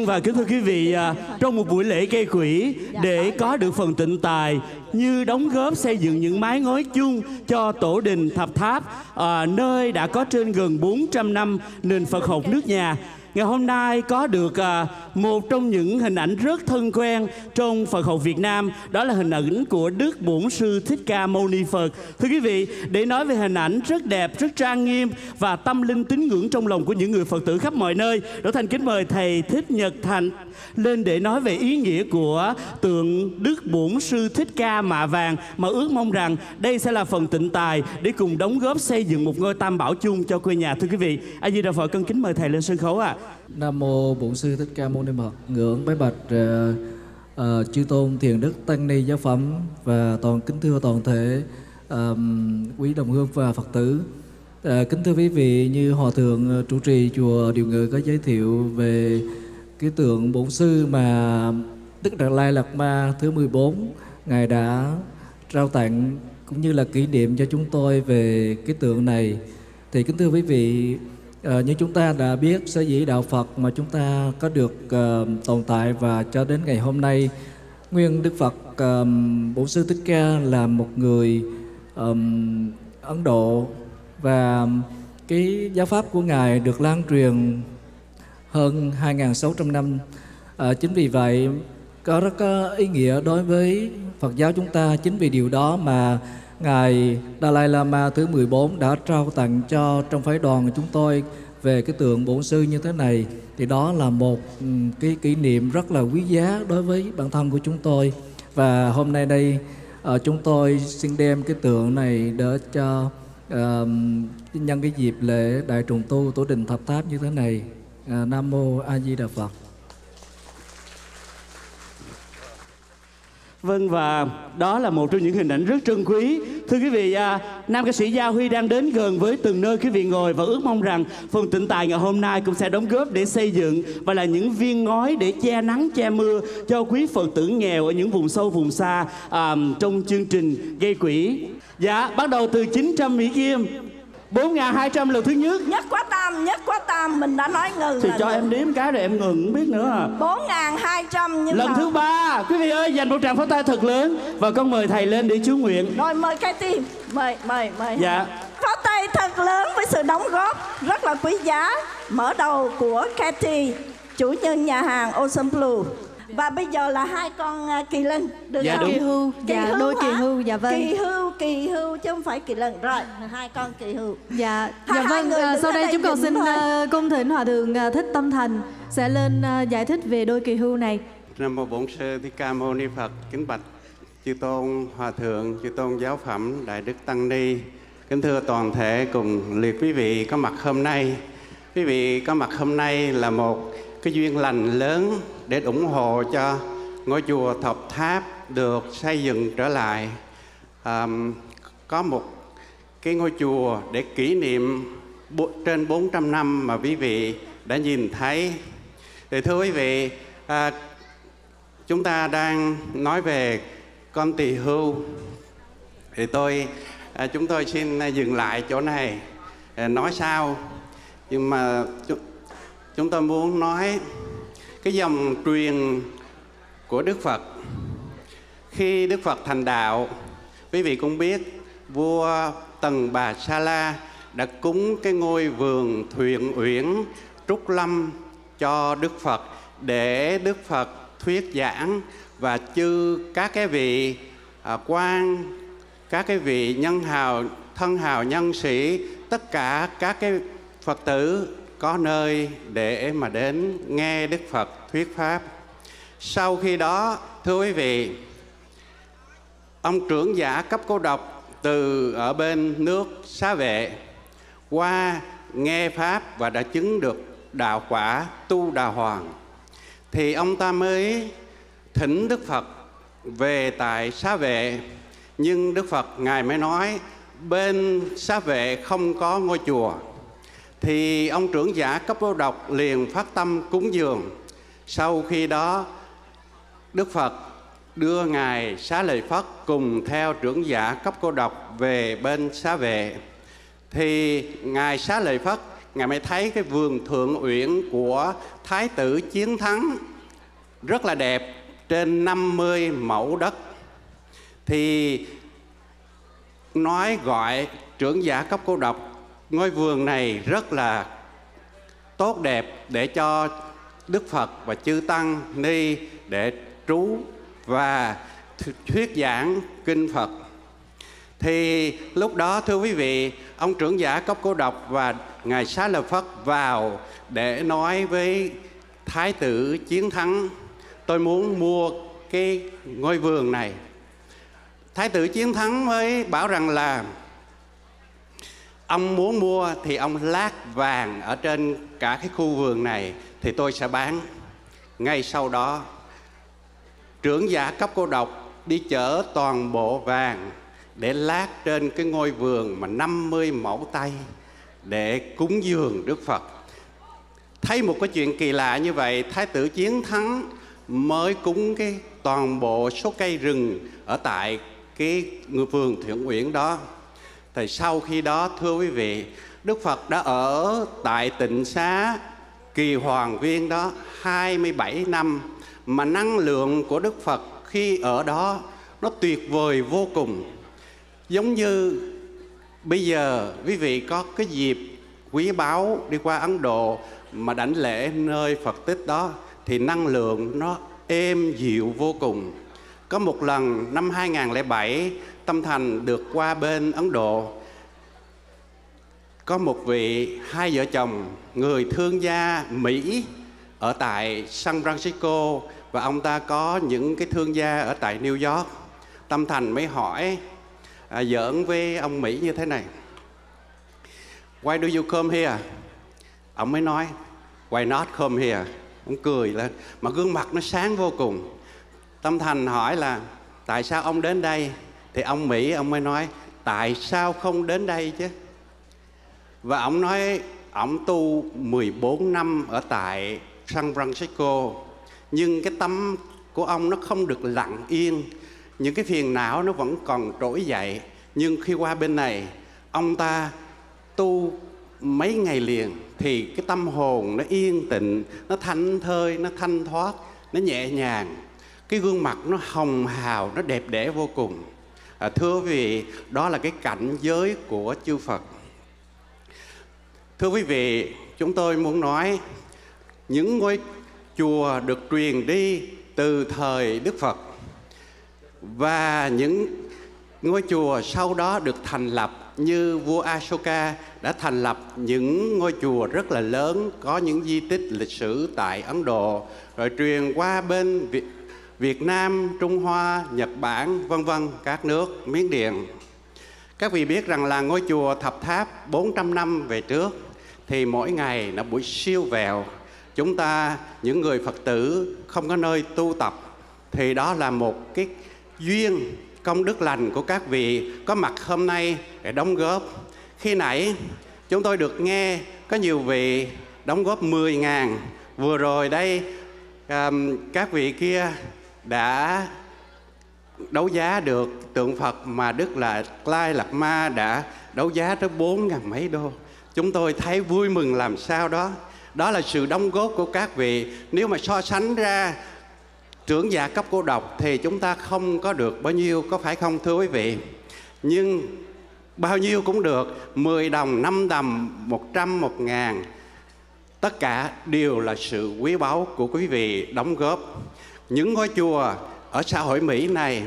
và kính thưa quý vị, trong một buổi lễ gây quỹ để có được phần tịnh tài như đóng góp xây dựng những mái ngói chung cho tổ đình Thập Tháp, nơi đã có trên gần 400 năm nền Phật học nước nhà. Ngày hôm nay có được một trong những hình ảnh rất thân quen trong Phật học Việt Nam, đó là hình ảnh của Đức Bổn Sư Thích Ca Mâu Ni Phật. Thưa quý vị, để nói về hình ảnh rất đẹp, rất trang nghiêm và tâm linh tín ngưỡng trong lòng của những người Phật tử khắp mọi nơi, Đỗ Thành kính mời Thầy Thích Nhật Thành lên để nói về ý nghĩa của tượng Đức Bổn Sư Thích Ca mạ vàng, mà ước mong rằng đây sẽ là phần tịnh tài để cùng đóng góp xây dựng một ngôi tam bảo chung cho quê nhà. Thưa quý vị, A Di Đà Phật, con kính mời Thầy lên sân khấu ạ. Nam mô Bổn Sư Thích Ca Mâu Ni Phật. Ngưỡng bái bạch chư tôn thiền đức tăng ni giáo phẩm và kính thưa toàn thể quý đồng hương và Phật tử. Kính thưa quý vị, như Hòa thượng trụ trì chùa Điều Ngự có giới thiệu về cái tượng Bổn Sư mà Đức Đạt Lai Lạt Ma thứ 14 Ngài đã trao tặng cũng như là kỷ niệm cho chúng tôi về cái tượng này, thì kính thưa quý vị, như chúng ta đã biết, sở dĩ đạo Phật mà chúng ta có được tồn tại và cho đến ngày hôm nay, nguyên Đức Phật Bổn Sư Thích Ca là một người Ấn Độ, và cái giáo pháp của Ngài được lan truyền hơn 2.600 năm. Chính vì vậy rất có ý nghĩa đối với Phật giáo chúng ta. Chính vì điều đó mà Ngài Dalai Lama thứ 14 đã trao tặng cho trong phái đoàn của chúng tôi về cái tượng Bổn Sư như thế này. Thì đó là một cái kỷ niệm rất là quý giá đối với bản thân của chúng tôi. Và hôm nay đây chúng tôi xin đem cái tượng này để cho nhân cái dịp lễ đại trùng tu tổ đình Thập Tháp như thế này. Nam mô A Di Đà Phật. Vâng, và đó là một trong những hình ảnh rất trân quý. Thưa quý vị, nam ca sĩ Gia Huy đang đến gần với từng nơi quý vị ngồi, và ước mong rằng phần tịnh tài ngày hôm nay cũng sẽ đóng góp để xây dựng và là những viên ngói để che nắng che mưa cho quý Phật tử nghèo ở những vùng sâu vùng xa trong chương trình gây quỹ. Dạ, bắt đầu từ 900 Mỹ Kim, 4.200 lần thứ nhất. Nhất quá tam, mình đã nói ngừng. Thì cho em đếm cái rồi em ngừng, không biết nữa. 4.200 nhưng lần thứ 3. Quý vị ơi, dành một tràng pháo tay thật lớn. Và con mời thầy lên để chú nguyện. Rồi mời cái tim. Mời. Dạ. Pháo tay thật lớn với sự đóng góp rất là quý giá. Mở đầu của Cathy, chủ nhân nhà hàng Ocean Blue. Và bây giờ là hai con kỳ lân. Được dạ, không? Kỳ hưu. Dạ, đôi kỳ hưu. Dạ vâng. Kỳ hưu chứ không phải kỳ lân. Rồi, hai con kỳ hưu. Dạ vâng. Sau đây chúng con xin cung thỉnh Hòa thượng Thích Tâm Thành sẽ lên giải thích về đôi kỳ hưu này. Nam mô Bổn Sư Thích Ca Mâu Ni Phật. Kính bạch chư tôn hòa thượng, chư tôn giáo phẩm, đại đức tăng ni. Kính thưa toàn thể cùng liệt quý vị có mặt hôm nay. Quý vị có mặt hôm nay là một cái duyên lành lớn để ủng hộ cho ngôi chùa Thập Tháp được xây dựng trở lại. Có một cái ngôi chùa để kỷ niệm trên 400 năm mà quý vị đã nhìn thấy. Thì thưa quý vị, chúng ta đang nói về con tỳ hưu. Thì chúng tôi xin dừng lại chỗ này nói sau. Nhưng mà chúng tôi muốn nói cái dòng truyền của Đức Phật. Khi Đức Phật thành đạo, quý vị cũng biết vua Tần Bà Sa La đã cúng cái ngôi vườn Thuyền Uyển Trúc Lâm cho Đức Phật để Đức Phật thuyết giảng, và chư các cái vị quan, các cái vị nhân hào, thân hào nhân sĩ, tất cả các cái Phật tử có nơi để mà đến nghe Đức Phật thuyết pháp. Sau khi đó, thưa quý vị, ông trưởng giả cấp cô độc từ ở bên nước Xá Vệ qua nghe pháp và đã chứng được đạo quả Tu Đà Hoàng, thì ông ta mới thỉnh Đức Phật về tại Xá Vệ. Nhưng Đức Phật Ngài mới nói bên Xá Vệ không có ngôi chùa. Thì ông trưởng giả cấp cô độc liền phát tâm cúng dường. Sau khi đó Đức Phật đưa Ngài Xá Lợi Phất cùng theo trưởng giả cấp cô độc về bên Xá Vệ. Thì Ngài Xá Lợi Phất Ngài mới thấy cái vườn Thượng Uyển của Thái tử Chiến Thắng rất là đẹp, trên 50 mẫu đất. Thì nói gọi trưởng giả cấp cô độc, ngôi vườn này rất là tốt đẹp để cho Đức Phật và chư Tăng Ni để trú và thuyết giảng kinh Phật. Thì lúc đó thưa quý vị, ông trưởng giả cấp cô độc và Ngài Xá Lợi Phất vào để nói với Thái tử Chiến Thắng: tôi muốn mua cái ngôi vườn này. Thái tử Chiến Thắng mới bảo rằng là ông muốn mua thì ông lát vàng ở trên cả cái khu vườn này thì tôi sẽ bán. Ngay sau đó trưởng giả cấp cô độc đi chở toàn bộ vàng để lát trên cái ngôi vườn mà 50 mẫu tay để cúng dường Đức Phật. Thấy một cái chuyện kỳ lạ như vậy, Thái tử Chiến Thắng mới cúng cái toàn bộ số cây rừng ở tại cái vườn Thượng Uyển đó. Thì sau khi đó thưa quý vị, Đức Phật đã ở tại tịnh xá Kỳ Hoàng Viên đó 27 năm, mà năng lượng của Đức Phật khi ở đó nó tuyệt vời vô cùng. Giống như bây giờ quý vị có cái dịp quý báu đi qua Ấn Độ mà đảnh lễ nơi Phật tích đó thì năng lượng nó êm dịu vô cùng. Có một lần năm 2007, Tâm Thành được qua bên Ấn Độ. Có một vị hai vợ chồng người thương gia Mỹ ở tại San Francisco và ông ta có những cái thương gia ở tại New York. Tâm Thành mới hỏi giỡn với ông Mỹ như thế này: Why do you come here? Ông mới nói Why not come here? Ông cười lên mà gương mặt nó sáng vô cùng. Tâm Thành hỏi là tại sao ông đến đây? Thì ông Mỹ ông mới nói tại sao không đến đây chứ? Và ông nói ông tu 14 năm ở tại San Francisco, nhưng cái tâm của ông nó không được lặng yên, những cái phiền não nó vẫn còn trỗi dậy. Nhưng khi qua bên này, ông ta tu mấy ngày liền thì cái tâm hồn nó yên tịnh, nó thanh thơi, nó thanh thoát, nó nhẹ nhàng. Cái gương mặt nó hồng hào, nó đẹp đẽ vô cùng. Thưa quý vị, đó là cái cảnh giới của chư Phật. Thưa quý vị, chúng tôi muốn nói những ngôi chùa được truyền đi từ thời Đức Phật và những ngôi chùa sau đó được thành lập, như vua Ashoka đã thành lập những ngôi chùa rất là lớn, có những di tích lịch sử tại Ấn Độ, rồi truyền qua bên Việt Nam, Trung Hoa, Nhật Bản, vân vân, các nước, Miến Điện. Các vị biết rằng là ngôi chùa Thập Tháp 400 năm về trước thì mỗi ngày là buổi siêu vẹo, chúng ta những người Phật tử không có nơi tu tập, thì đó là một cái duyên công đức lành của các vị có mặt hôm nay để đóng góp. Khi nãy chúng tôi được nghe có nhiều vị đóng góp 10.000. Vừa rồi đây các vị kia đã đấu giá được tượng Phật mà Đức là Lai Lạt Ma đã đấu giá tới 4.000 mấy đô. Chúng tôi thấy vui mừng làm sao đó. Đó là sự đóng góp của các vị. Nếu mà so sánh ra trưởng giả cấp cô độc thì chúng ta không có được bao nhiêu, có phải không thưa quý vị? Nhưng bao nhiêu cũng được, 10 đồng, 5 đồng, 100, 1.000, tất cả đều là sự quý báu của quý vị đóng góp. Những ngôi chùa ở xã hội Mỹ này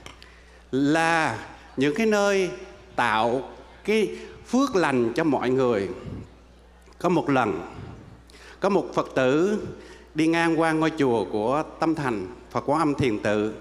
là những cái nơi tạo cái phước lành cho mọi người. Có một lần, có một Phật tử đi ngang qua ngôi chùa của Tâm Thành, Phật Quán Âm Thiền Tự,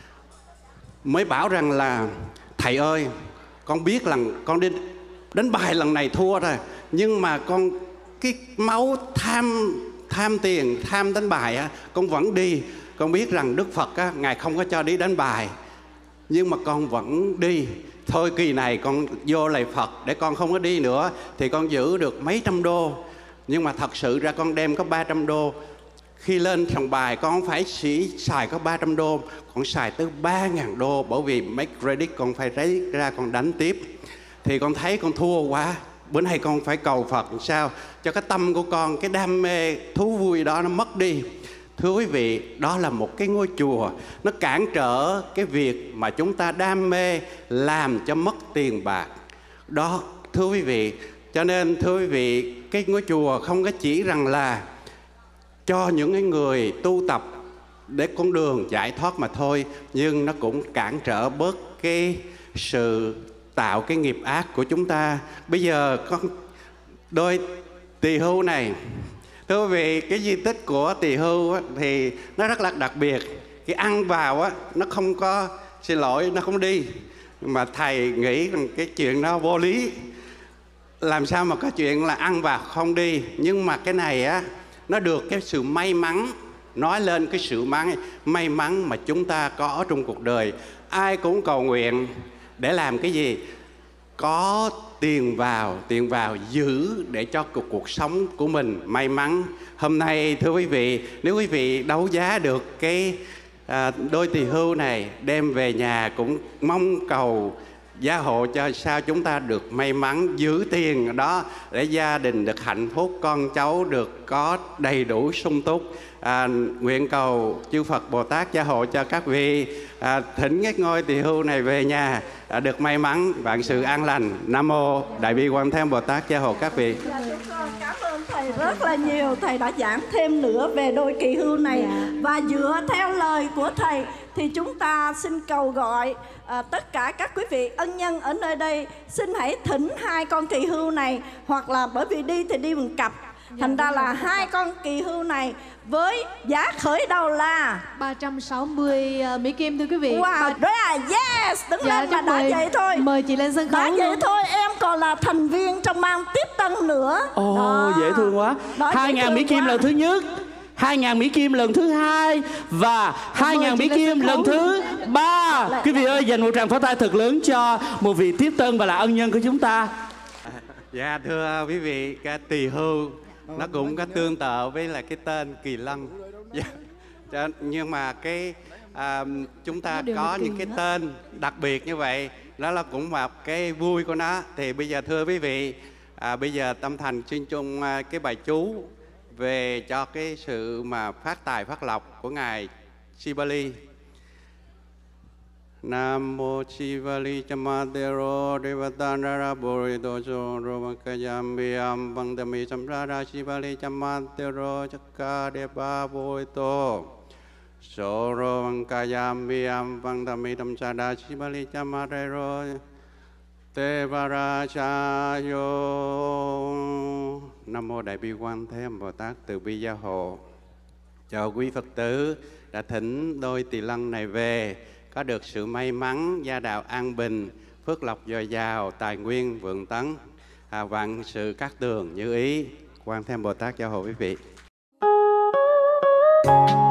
mới bảo rằng là thầy ơi, con biết rằng con đi đánh bài lần này thua rồi, nhưng mà con cái máu tham tiền, tham đánh bài con vẫn đi. Con biết rằng Đức Phật Ngài không có cho đi đánh bài, nhưng mà con vẫn đi. Thôi kỳ này con vô lạy Phật để con không có đi nữa thì con giữ được mấy trăm đô. Nhưng mà thật sự ra con đem có 300 đô. Khi lên sòng bài con không phải chỉ xài có 300 đô, con xài tới 3.000 đô, bởi vì make credit con phải lấy ra con đánh tiếp. Thì con thấy con thua quá, bữa nay con phải cầu Phật sao cho cái tâm của con, cái đam mê thú vui đó nó mất đi. Thưa quý vị, đó là một cái ngôi chùa, nó cản trở cái việc mà chúng ta đam mê làm cho mất tiền bạc. Đó, thưa quý vị, cho nên thưa quý vị, cái ngôi chùa không có chỉ rằng là cho những cái người tu tập để con đường giải thoát mà thôi, nhưng nó cũng cản trở bớt cái sự tạo cái nghiệp ác của chúng ta. Bây giờ con đôi tỳ hưu này, thưa quý vị, cái di tích của tỳ hưu á, thì nó rất là đặc biệt. Cái ăn vào á, nó không có, xin lỗi, nó không đi. Mà thầy nghĩ rằng cái chuyện đó vô lý. Làm sao mà có chuyện là ăn vào không đi. Nhưng mà cái này á, nó được cái sự may mắn. Nói lên cái sự may mắn mà chúng ta có trong cuộc đời. Ai cũng cầu nguyện để làm cái gì? Có tiền vào giữ để cho cuộc sống của mình may mắn. Hôm nay thưa quý vị, nếu quý vị đấu giá được cái đôi tỳ hưu này đem về nhà, cũng mong cầu gia hộ cho sao chúng ta được may mắn giữ tiền đó để gia đình được hạnh phúc, con cháu được có đầy đủ sung túc. Nguyện cầu chư Phật Bồ Tát gia hộ cho các vị thỉnh cái ngôi tỳ hưu này về nhà được may mắn, vạn sự an lành. Nam mô Đại Bi Quan Thế Âm Bồ Tát gia hộ các vị. Chúng con cảm ơn thầy rất là nhiều. Thầy đã giảng thêm nữa về đôi kỳ hưu này, và dựa theo lời của thầy thì chúng ta xin cầu gọi tất cả các quý vị ân nhân ở nơi đây, xin hãy thỉnh hai con kỳ hưu này, hoặc là bởi vì đi thì đi bằng cặp, thành ra là hai con kỳ hưu này với giá khởi đầu là 360 Mỹ Kim thưa quý vị. Wow, đó là yes, đứng lên mà đã vậy thôi. Mời chị lên sân khấu. Đã vậy thôi, em còn là thành viên trong ban tiếp tân nữa. Ồ, dễ thương quá. 2.000 Mỹ Kim lần thứ nhất, 2.000 Mỹ Kim lần thứ hai và 2.000 Mỹ Kim lần thứ ba. Quý vị ơi, dành một tràng pháo tay thật lớn cho một vị tiếp tân và là ân nhân của chúng ta. Dạ thưa quý vị, cái tỳ hưu nó cũng có tương tự với là cái tên Kỳ Lân. Dạ. Nhưng mà cái chúng ta có những cái tên đặc biệt như vậy, đó là cũng một cái vui của nó. Thì bây giờ thưa quý vị, bây giờ Tâm Thành xin chung cái bài chú về cho cái sự mà phát tài phát lộc của ngài Sivali. Nam mô Sivali Chamadero Devatanara Boridoso Romakayambiam Bangdami Samrara Sivali Chamadero Chakadeva Boito Soro Makayambiam Bangdami Tamsada Sivali Chamadero Devarachayo. Nam mô Đại Bi Quan Thế Âm Bồ Tát từ bi gia hộ cho quý Phật tử đã thỉnh đôi tỳ lân này về có được sự may mắn, gia đạo an bình, phước lộc dồi dào, tài nguyên vượng tấn, vạn sự cát tường như ý. Quan Thế Âm Bồ Tát gia hộ quý vị.